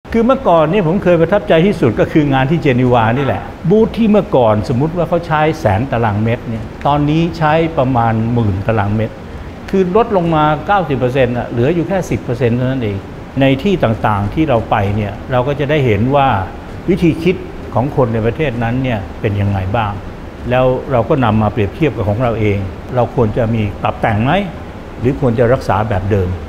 คือเมื่อก่อนนี่ผมเคยประทับใจที่สุดก็คืองานที่เจนีวานี่แหละบูธที่เมื่อก่อนสมมุติว่าเขาใช้100,000 ตารางเมตรเนี่ยตอนนี้ใช้ประมาณ10,000 ตารางเมตรคือลดลงมา 90% เหลืออยู่แค่ 10% เท่านั้นเองในที่ต่างๆที่เราไปเนี่ยเราก็จะได้เห็นว่าวิธีคิดของคนในประเทศนั้นเนี่ยเป็นยังไงบ้างแล้วเราก็นำมาเปรียบเทียบกับของเราเองเราควรจะมีปรับแต่งไหมหรือควรจะรักษาแบบเดิม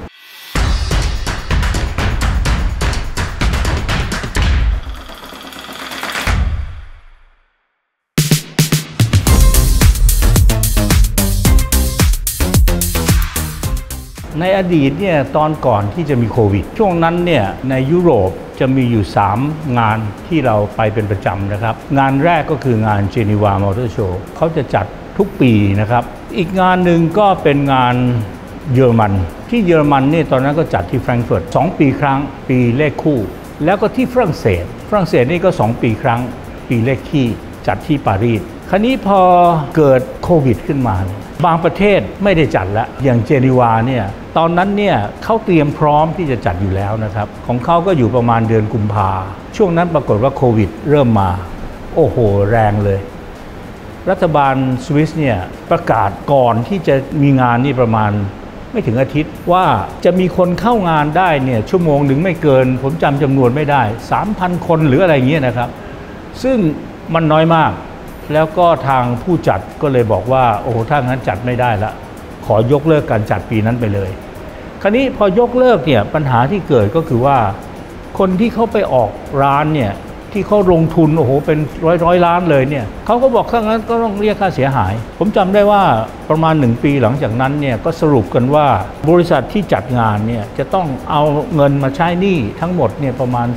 ในอดีตเนี่ยตอนก่อนที่จะมีโควิดช่วงนั้นเนี่ยในยุโรปจะมีอยู่3งานที่เราไปเป็นประจำนะครับงานแรกก็คืองานเจนีวามอเตอร์โชว์เขาจะจัดทุกปีนะครับอีกงานหนึ่งก็เป็นงานเยอรมันที่เยอรมันเนี่ยตอนนั้นก็จัดที่แฟรงก์เฟิร์ต2 ปีครั้งปีเลขคู่แล้วก็ที่ฝรั่งเศสนี่ก็2 ปีครั้งปีเลขคี่จัดที่ปารีสคราวนี้พอเกิดโควิดขึ้นมาบางประเทศไม่ได้จัดแล้วอย่างเจนีวาเนี่ยตอนนั้นเนี่ยเขาเตรียมพร้อมที่จะจัดอยู่แล้วนะครับของเขาก็อยู่ประมาณเดือนกุมภาช่วงนั้นปรากฏว่าโควิดเริ่มมาโอ้โหแรงเลยรัฐบาลสวิสเนี่ยประกาศก่อนที่จะมีงานนี่ประมาณไม่ถึงอาทิตย์ว่าจะมีคนเข้างานได้เนี่ยชั่วโมงหนึ่งไม่เกินผมจำจำนวนไม่ได้ 3,000 คนหรืออะไรเงี้ยนะครับซึ่งมันน้อยมากแล้วก็ทางผู้จัดก็เลยบอกว่าโอ้โหถ้างั้นจัดไม่ได้ละขอยกเลิกการจัดปีนั้นไปเลยคราวนี้พอยกเลิกเนี่ยปัญหาที่เกิดก็คือว่าคนที่เขาไปออกร้านเนี่ยที่เขาลงทุนโอ้โหเป็นร้อยล้านเลยเนี่ยเขาก็บอกถ้างั้นก็ต้องเรียกค่าเสียหายผมจำได้ว่าประมาณ1 ปีหลังจากนั้นเนี่ยก็สรุปกันว่าบริษัทที่จัดงานเนี่ยจะต้องเอาเงินมาใช้หนี้ทั้งหมดเนี่ยประมาณ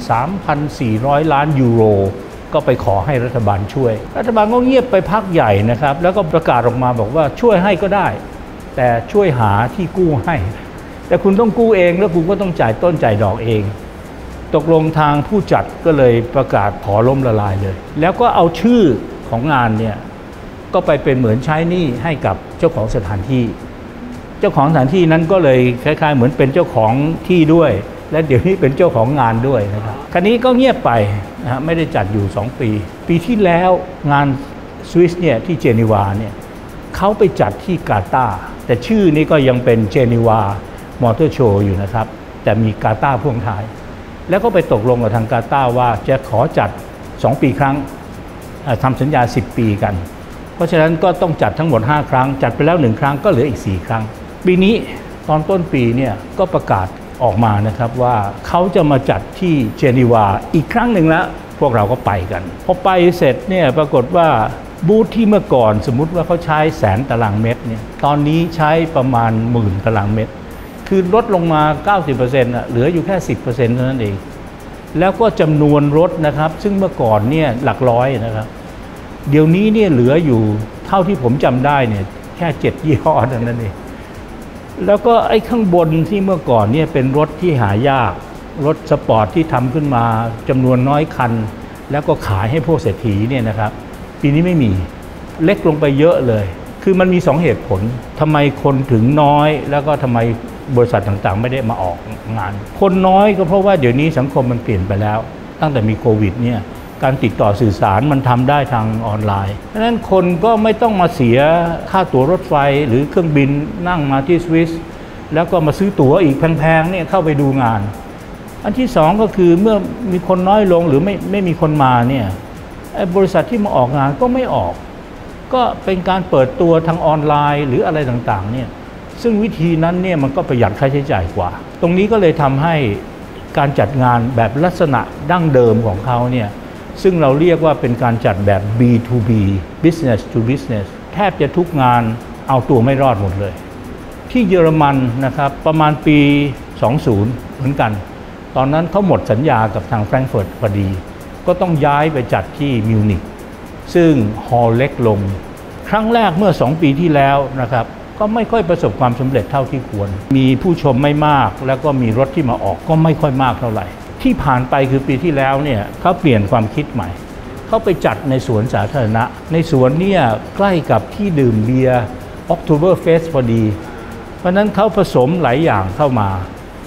3,400 ล้านยูโรก็ไปขอให้รัฐบาลช่วยรัฐบาลก็เงียบไปพักใหญ่นะครับแล้วก็ประกาศออกมาบอกว่าช่วยให้ก็ได้แต่ช่วยหาที่กู้ให้แต่คุณต้องกู้เองแล้วคุณก็ต้องจ่ายต้นจ่ายดอกเองตกลงทางผู้จัดก็เลยประกาศขอล้มละลายเลยแล้วก็เอาชื่อของงานเนี่ยก็ไปเป็นเหมือนใช้หนี้ให้กับเจ้าของสถานที่เจ้าของสถานที่นั้นก็เลยคล้ายๆเหมือนเป็นเจ้าของที่ด้วยและเดี๋ยวนี้เป็นเจ้าของงานด้วยนะครับคราวนี้ก็เงียบไปนะไม่ได้จัดอยู่2 ปีปีที่แล้วงานสวิสเนี่ยที่เจนีวาเนี่ยเขาไปจัดที่กาตาร์แต่ชื่อนี้ก็ยังเป็นเจนีวามอเตอร์โชว์อยู่นะครับแต่มีกาตาร์พ่วงท้ายแล้วก็ไปตกลงกับทางกาตาร์ว่าจะขอจัด2 ปีครั้งทำสัญญา10 ปีกันเพราะฉะนั้นก็ต้องจัดทั้งหมด5 ครั้งจัดไปแล้ว1 ครั้งก็เหลืออีก4 ครั้งปีนี้ตอนต้นปีเนี่ยก็ประกาศออกมานะครับว่าเขาจะมาจัดที่เจนีวาอีกครั้งหนึ่งแล้วพวกเราก็ไปกันพอไปเสร็จเนี่ยปรากฏว่าบูธที่เมื่อก่อนสมมุติว่าเขาใช้100,000 ตารางเมตรเนี่ยตอนนี้ใช้ประมาณ10,000 ตารางเมตรคือลดลงมา 90% เหลืออยู่แค่ 10% เท่านั้นเองแล้วก็จำนวนรถนะครับซึ่งเมื่อก่อนเนี่ยหลักร้อยนะครับเดี๋ยวนี้เนี่ยเหลืออยู่เท่าที่ผมจำได้เนี่ยแค่7 ยี่ห้อเท่านั้นเองแล้วก็ไอ้ข้างบนที่เมื่อก่อนเนี่ยเป็นรถที่หายากรถสปอร์ตที่ทำขึ้นมาจำนวนน้อยคันแล้วก็ขายให้พวกเศรษฐีเนี่ยนะครับปีนี้ไม่มีเล็กลงไปเยอะเลยคือมันมี2 เหตุผลทำไมคนถึงน้อยแล้วก็ทำไมบริษัทต่างๆไม่ได้มาออกงานคนน้อยก็เพราะว่าเดี๋ยวนี้สังคมมันเปลี่ยนไปแล้วตั้งแต่มีโควิดเนี่ยการติดต่อสื่อสารมันทำได้ทางออนไลน์เพราะฉะนั้นคนก็ไม่ต้องมาเสียค่าตั๋วรถไฟหรือเครื่องบินนั่งมาที่สวิสแล้วก็มาซื้อตั๋วอีกแพงๆเนี่ยเข้าไปดูงานอันที่2ก็คือเมื่อมีคนน้อยลงหรือไม่มีคนมาเนี่ยบริษัทที่มาออกงานก็ไม่ออกก็เป็นการเปิดตัวทางออนไลน์หรืออะไรต่างๆเนี่ยซึ่งวิธีนั้นเนี่ยมันก็ประหยัดค่าใช้จ่ายกว่าตรงนี้ก็เลยทำให้การจัดงานแบบลักษณะดั้งเดิมของเขาเนี่ยซึ่งเราเรียกว่าเป็นการจัดแบบ B2B business to business แทบจะทุกงานเอาตัวไม่รอดหมดเลยที่เยอรมันนะครับประมาณปี 20 เหมือนกันตอนนั้นเขาหมดสัญญากับทางแฟรงก์เฟิร์ตพอดีก็ต้องย้ายไปจัดที่มิวนิกซึ่งฮอลล์เล็กลงครั้งแรกเมื่อ2 ปีที่แล้วนะครับก็ไม่ค่อยประสบความสำเร็จเท่าที่ควรมีผู้ชมไม่มากแล้วก็มีรถที่มาออกก็ไม่ค่อยมากเท่าไหร่ที่ผ่านไปคือปีที่แล้วเนี่ยเขาเปลี่ยนความคิดใหม่เขาไปจัดในสวนสาธารณะในสวนเนี่ยใกล้กับที่ดื่มเบียร์ Oktoberfest พอดีเพราะนั้นเขาผสมหลายอย่างเข้ามา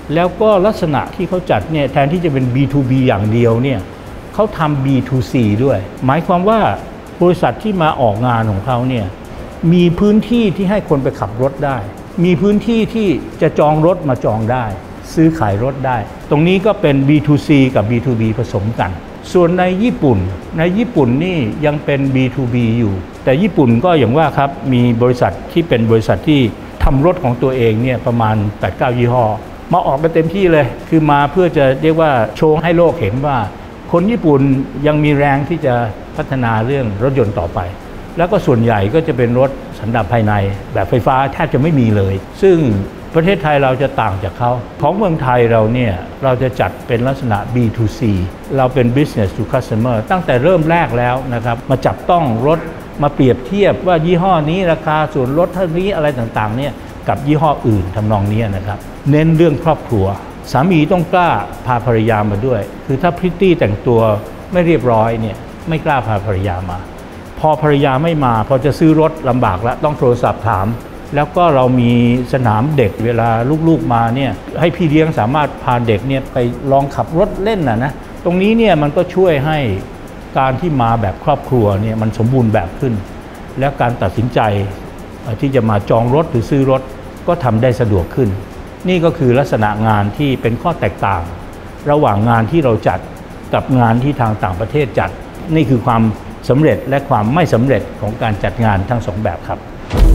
แล้วก็ลักษณะที่เขาจัดเนี่ยแทนที่จะเป็น B2B อย่างเดียวเนี่ยเขาทำ B2C ด้วยหมายความว่าบริษัทที่มาออกงานของเขาเนี่ยมีพื้นที่ที่ให้คนไปขับรถได้มีพื้นที่ที่จะจองรถมาจองได้ซื้อขายรถได้ตรงนี้ก็เป็น B2C กับ B2B ผสมกันส่วนในญี่ปุ่นนี่ยังเป็น B2B อยู่แต่ญี่ปุ่นก็อย่างว่าครับมีบริษัทที่เป็นบริษัทที่ทำรถของตัวเองเนี่ยประมาณ 8-9 ยี่ห้อมาออกกันเต็มที่เลยคือมาเพื่อจะเรียกว่าโชว์ให้โลกเห็นว่าคนญี่ปุ่นยังมีแรงที่จะพัฒนาเรื่องรถยนต์ต่อไปแล้วก็ส่วนใหญ่ก็จะเป็นรถสันดาปภายในแบบไฟฟ้าแทบจะไม่มีเลยซึ่งประเทศไทยเราจะต่างจากเขาของเมืองไทยเราเนี่ยเราจะจัดเป็นลักษณะ B2C เราเป็น Business to Customer ตั้งแต่เริ่มแรกแล้วนะครับมาจับต้องรถมาเปรียบเทียบว่ายี่ห้อนี้ราคาส่วนลดเท่านี้อะไรต่างๆเนี่ยกับยี่ห้ออื่นทำนองนี้นะครับเน้นเรื่องครอบครัวสามีต้องกล้าพาภรรยามาด้วยคือถ้าพริตตี้แต่งตัวไม่เรียบร้อยเนี่ยไม่กล้าพาภรรยามาพอภรรยาไม่มาพอจะซื้อรถลำบากแล้วต้องโทรศัพท์ถามแล้วก็เรามีสนามเด็กเวลาลูกๆมาเนี่ยให้พี่เลี้ยงสามารถพาเด็กเนี่ยไปลองขับรถเล่นนะตรงนี้เนี่ยมันก็ช่วยให้การที่มาแบบครอบครัวเนี่ยมันสมบูรณ์แบบขึ้นแล้วการตัดสินใจที่จะมาจองรถหรือซื้อรถก็ทำได้สะดวกขึ้นนี่ก็คือลักษณะงานที่เป็นข้อแตกต่างระหว่างงานที่เราจัดกับงานที่ทางต่างประเทศจัดนี่คือความสำเร็จและความไม่สำเร็จของการจัดงานทั้งสองแบบครับ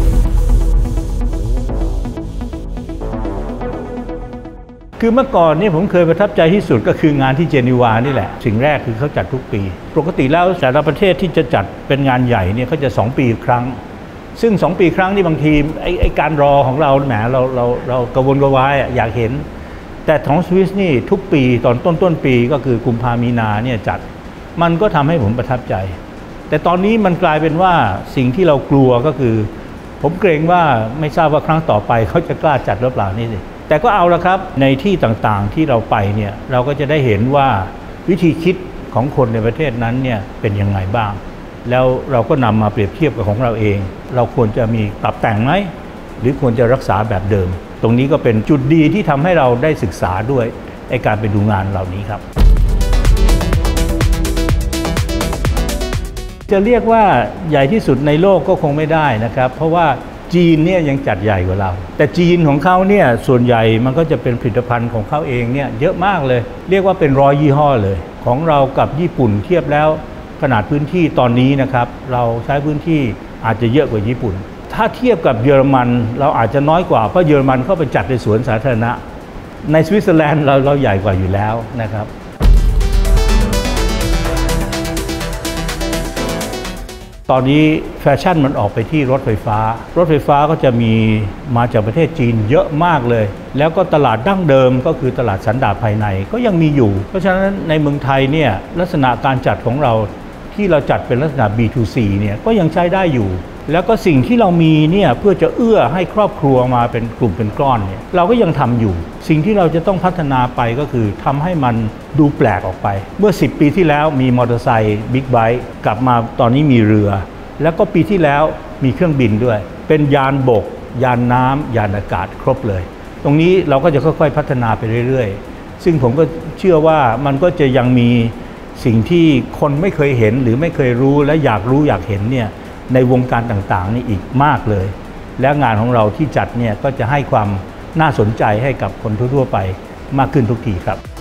คือเมื่อก่อนนี่ผมเคยประทับใจที่สุดก็คืองานที่เจนีวานี่แหละสิ่งแรกคือเขาจัดทุกปีปกติแล้วแต่ละประเทศที่จะจัดเป็นงานใหญ่เนี่ยเขาจะ2 ปีครั้งซึ่ง2 ปีครั้งนี่บางทีไอ้การรอของเราแหมเรากระวนกระวายอยากเห็นแต่ของสวิสนี่ทุกปีตอนต้นปีก็คือกุมภามีนาเนี่ยจัดมันก็ทำให้ผมประทับใจแต่ตอนนี้มันกลายเป็นว่าสิ่งที่เรากลัวก็คือผมเกรงว่าไม่ทราบว่าครั้งต่อไปเขาจะกล้าจัดหรือเปล่านี่สิแต่ก็เอาละครับในที่ต่างๆที่เราไปเนี่ยเราก็จะได้เห็นว่าวิธีคิดของคนในประเทศนั้นเนี่ยเป็นยังไงบ้างแล้วเราก็นำมาเปรียบเทียบกับของเราเองเราควรจะมีปรับแต่งไหมหรือควรจะรักษาแบบเดิมตรงนี้ก็เป็นจุดดีที่ทำให้เราได้ศึกษาด้วยในการไปดูงานเหล่านี้ครับจะเรียกว่าใหญ่ที่สุดในโลกก็คงไม่ได้นะครับเพราะว่าจีนเนี่ยยังจัดใหญ่กว่าเราแต่จีนของเขาเนี่ยส่วนใหญ่มันก็จะเป็นผลิตภัณฑ์ของเขาเองเนี่ยเยอะมากเลยเรียกว่าเป็น100 ยี่ห้อเลยของเรากับญี่ปุ่นเทียบแล้วขนาดพื้นที่ตอนนี้นะครับเราใช้พื้นที่อาจจะเยอะกว่าญี่ปุ่นถ้าเทียบกับเยอรมันเราอาจจะน้อยกว่าเพราะเยอรมันเข้าไปจัดในสวนสาธารณะในสวิตเซอร์แลนด์เราใหญ่กว่าอยู่แล้วนะครับตอนนี้แฟชั่นมันออกไปที่รถไฟฟ้าก็จะมีมาจากประเทศจีนเยอะมากเลยแล้วก็ตลาดดั้งเดิมก็คือตลาดสันดาปภายในก็ยังมีอยู่เพราะฉะนั้นในเมืองไทยเนี่ยลักษณะการจัดของเราที่เราจัดเป็นลักษณะ B2C เนี่ยก็ยังใช้ได้อยู่แล้วก็สิ่งที่เรามีเนี่ยเพื่อจะเอื้อให้ครอบครัวมาเป็นกลุ่มเป็นก้อนเนี่ยเราก็ยังทำอยู่สิ่งที่เราจะต้องพัฒนาไปก็คือทำให้มันดูแปลกออกไปเมื่อ10 ปีที่แล้วมีมอเตอร์ไซค์บิ๊กไบค์กลับมาตอนนี้มีเรือแล้วก็ปีที่แล้วมีเครื่องบินด้วยเป็นยานบกยานน้ำยานอากาศครบเลยตรงนี้เราก็จะค่อยๆพัฒนาไปเรื่อยๆซึ่งผมก็เชื่อว่ามันก็จะยังมีสิ่งที่คนไม่เคยเห็นหรือไม่เคยรู้และอยากรู้อยากเห็นเนี่ยในวงการต่างๆนี่อีกมากเลยและงานของเราที่จัดเนี่ยก็จะให้ความน่าสนใจให้กับคนทั่วๆไปมากขึ้นทุกทีครับ